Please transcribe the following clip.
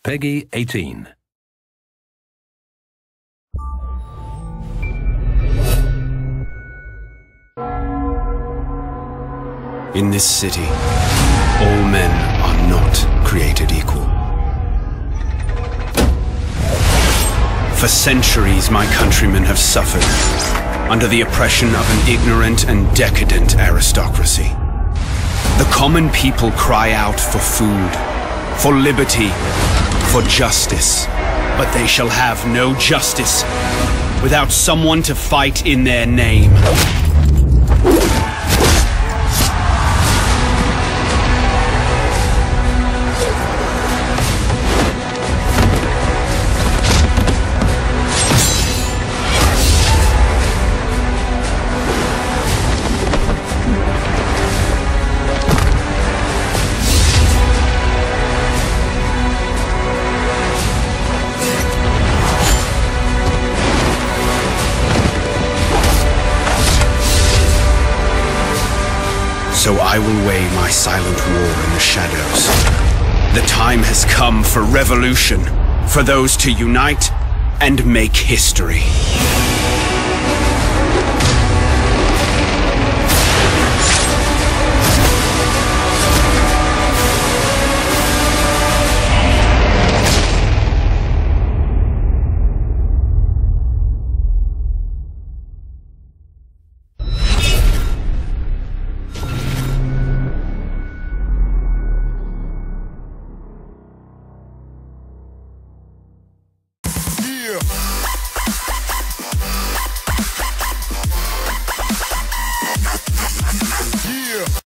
Peggy 18. In this city, all men are not created equal. For centuries, my countrymen have suffered under the oppression of an ignorant and decadent aristocracy. The common people cry out for food, for liberty, for justice. But they shall have no justice without someone to fight in their name. So I will wage my silent war in the shadows. The time has come for revolution, for those to unite and make history.